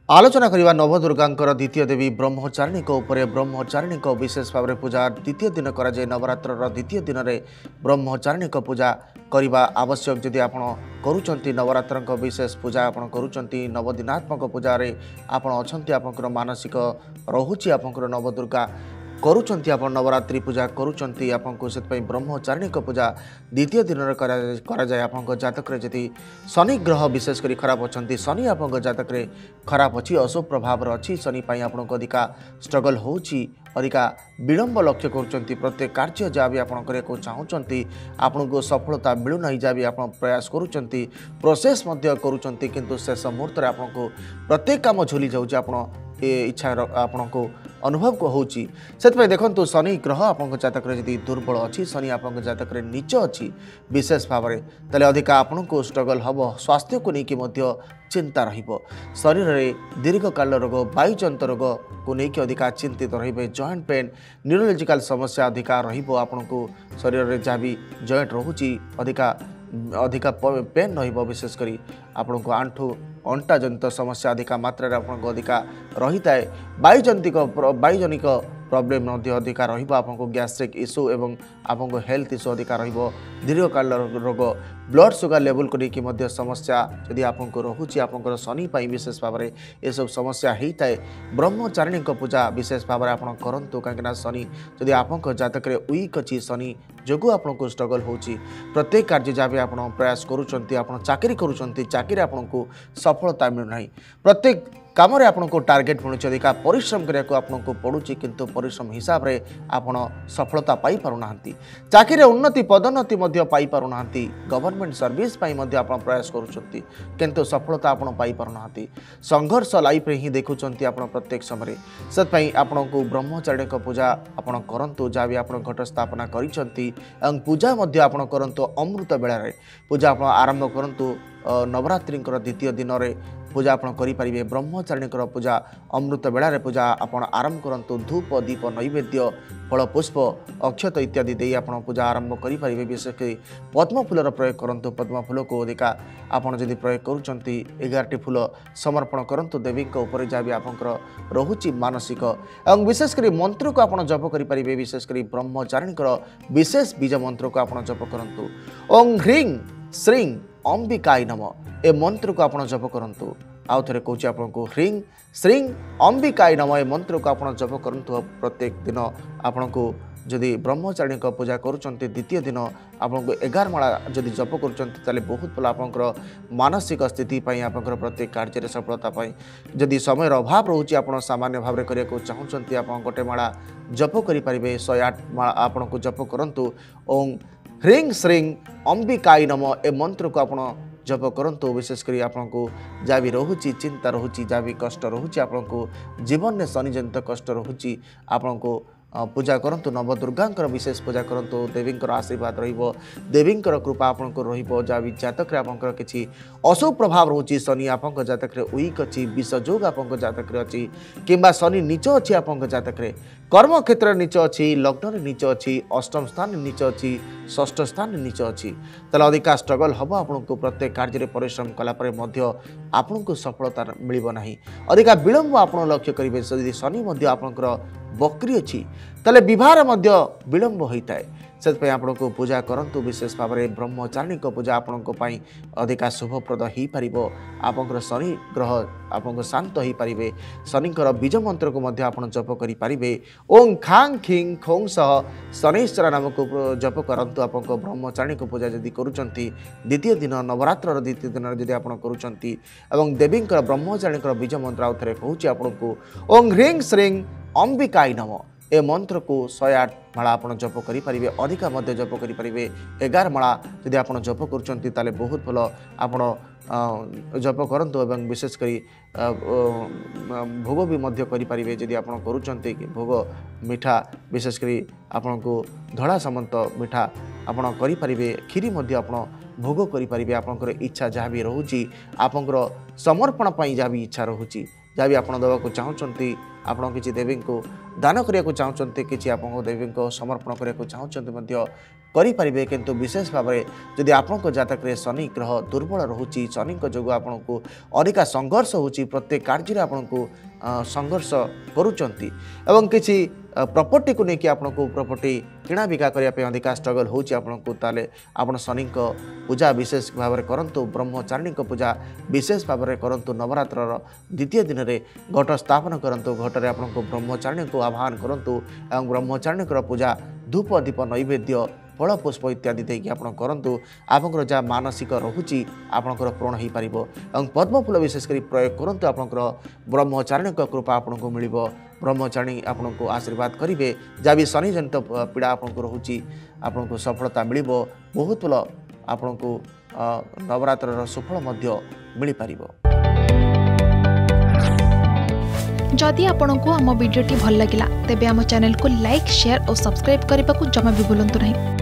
आलोचना करवा नवदुर्गांकर द्वितीय देवी ब्रह्मचारिणी ब्रह्मचारिणी विशेष भाव में पूजा द्वितीय दिन कराए नवरात्र द्वितीय दिन में ब्रह्मचारिणी पूजा करने आवश्यक जदि आप नवरात्र विशेष पूजा आप नवदिनात्मक पूजा आपण अच्छा मानसिक रोचे आप नवदुर्गा करुँच आप नवरात्रि पूजा करुँच आपको से ब्रह्मचारिणी पूजा द्वितीय दिन में कराए आप जातक जदि शनि ग्रह विशेषकर खराब अच्छा शनि आप जातक खराब अच्छी अशुभ प्रभाव अच्छी शनि आपको अधिका स्ट्रगल होची अधिका विलंब लक्ष्य कर प्रत्येक कार्य जहाँ भी आप चाहते आपन को सफलता मिलूना जहाँ भी आप प्रयास करुँच प्रोसेस करुँच शेष मुहूर्त आपको प्रत्येक काम झुली जाऊँच आप इच्छा आपण को अनुभव को होची से देखो शनि ग्रह आप जातक यदि दुर्बल अच्छी शनि आप जातक नीच अच्छी विशेष भाव में तेल अधिका आपण को स्ट्रगल हम स्वास्थ्य को लेकिन चिंता शरीर में दीर्घकाल रोग वायुजंत रोग को लेकिन अधिका चिंतित रे जॉइंट पेन न्यूरोलॉजिकल समस्या अधिका आपन को शरीर में जहाँ भी जॉइंट रोची अधिका पेन विशेषकर आपण को आंठू अंटा जनित समस्या अधिका मात्रा आपको अधिका रही है वायुजनिक प्रॉब्लम अधिका आपको गैस्ट्रिक इश्यू एवं आपको हेल्थ इश्यू अधिका दीर्घकाल रोग ब्लड सुगर लेवल को लेकिन समस्या जदि आपको रोचे आप शनि विशेष भाव में यह सब समस्या होता है ब्रह्मचारिणी पूजा विशेष भाव में आप करूँ कहीं शनि जदि आप जातक वीक अच्छी शनि जो आपको स्ट्रगल होची प्रत्येक कार्य जहाँ भी आप प्रयास करुँच चाकरी करुँच चाकरी आपको सफलता मिलूना प्रत्येक काम आपको टार्गेट मिलूँ अधिका परिश्रम करने पड़ुची किंतु परिश्रम हिसाब से आप सफलता पाई पारुना चाकरी उन्नति पदोन्नति पाई पारुना गवर्नमेंट सर्विस आप प्रयास करुँच किंतु सफलता आप पाई पारुना संघर्ष लाइफ रे ही देखुं आप प्रत्येक समय से आपको ब्रह्मचारिणी पूजा आप करूँ जहाँ भी आप घट स्थापना कर पूजा आप करूँ अमृत बेलार पूजा आप आरंभ करूँ नवरात्रि द्वितीय दिन में पूजा आप करें ब्रह्मचारिणी पूजा अमृत बेलार पूजा आप आरंभ करूँ धूप दीप नैवेद्य फल पुष्प अक्षत इत्यादि दे आप पूजा आरंभ करें विशेषकर पद्म फूलर प्रयोग करूँ पद्म फूल को अधिका आपड़ जब प्रयोग करुँच 11टी फूल समर्पण करूँ देवी जहाँ भी आप रोचे मानसिक और विशेषकर मंत्र को आप जप करें विशेषकर ब्रह्मचारिणी विशेष बीज मंत्र को आप जप करूँ ओं ह्रीं श्रीं अंबिकाय नमः ए मंत्र को आप जप करूँ आउ थे कौच आपको ह्रीं श्रीं अंबिकाय नमः ए मंत्र को आप जप करूँ प्रत्येक दिन आपण को जदि ब्रह्मचारिणी पूजा करुँच द्वितीय दिन आपको 11 माला जदि जप करें बहुत भल आप मानसिक स्थिति आप प्रत्येक कार्य सफलता जदि समय अभाव रोचे आप सामान्य भाव में करने को चाहते आप गोटे माला जप करें 108 माला आपको जप करूँ ओं ह्रीं श्रीं अंबिकाय नमः ए मंत्र को आप जप करूँ विशेषकर आपको जहाँ भी रोचे चिंता रोचे जहाँ भी कष्ट रोचे आपको जीवन में शनि जनित कष्ट रोचे आपको पूजा करूँ नवदुर्गांकर विशेष पूजा करूँ देवींकर आशीर्वाद देवींकर कृपा आपको रहा भी जातक किसी अशुभ प्रभाव रोचे शनि आप जातक वीक अच्छी विषयोग आप जातक अच्छी किंबा शनि नीच अच्छी आप जातक कर्म क्षेत्र नीच अच्छी लग्न नीच अच्छी अष्टम स्थान नीच अच्छी षष्ठ स्थान नीच अच्छी तेल अधिका स्ट्रगल हम आपको प्रत्येक कार्य परिश्रम कलापर आपको सफलता मिलना अधिका विलंब आप लक्ष्य करेंगे यदि शनि आपंकर बकरी अच्छी तेल बह विलंब होता है से आपको पूजा करूँ विशेष भाव में ब्रह्मचारिणी पूजा आपको अधिका शुभप्रद हो पार आप शनि ग्रह आपको शांत हो पारे शनिकर बीज मंत्र को आप जप करें ओं खां खिं खों सह शनैश्वर नाम को जप करूँ आप ब्रह्मचारिणी पूजा जदि करुँच द्वितीय दिन नवरात्र द्वितीय दिन जदि आप करुँच देवींकर ब्रह्मचारिणी बीज मंत्र आउ थे कहूँ आपको ओं ह्रीं श्रीं अंबिकाय नमः ए मंत्र को 108 माला आप जप करें अधिका जप करें 11 माला जदि आप जप कर बहुत भल आप जप करूँ और विशेषकर भोग भी करें जदि आप करुँच भोग मिठा विशेषकर आपन को धड़ा सामंत मिठा आप करें खीरी आप भोग करें आपंकर इच्छा जहाँ भी रोचे आपंकर समर्पण जहाँ भी इच्छा रोचे जहाँ भी आप देवाक चाहते आपण किसी देवी को दान करने को चाहते कि आप देवी को समर्पण करने को चाहते करें किंतु विशेष भाव में जदि आपण जातक शनि ग्रह दुर्बल रोचे शनि जो आपन को अधिका संघर्ष होची प्रत्येक कार्य आपन को संघर्ष करुँच किसी प्रॉपर्टी को लेकिन आपन को प्रॉपर्टी किणा बिका करने अधिका स्ट्रगल होची आपन को ताले आपण शनि पूजा विशेष भाव में करंतु ब्रह्मचारिणी पूजा विशेष भाव में करंतु नवरात्र द्वितीय दिन में घट स्थापन करंतु घटरे आपन को ब्रह्मचारिणी को आह्वान करंतु एवं ब्रह्मचारिणी पूजा धूप दीप नैवेद्य फल पुष्प इत्यादि देकी आपन करंतु आपनकर जहाँ मानसिक रोची आपनकर पूर्ण हो पार और पद्मफूल विशेषकर प्रयोग करंतु आपनकर ब्रह्मचारिणी कृपा आपन को मिल ब्रह्मचारिणी आपन को आशीर्वाद करेंगे जहाँ भी शनि जनित पीड़ा आपन को रोची आपन को सफलता मिल बहुत भल आपन को नवरात्र सुफल मिल पार। जदि आपंक आम भिडी भल लगा तेब आम चैनल को लाइक शेयर और सब्सक्राइब करने को जमा भी भूलु नहीं।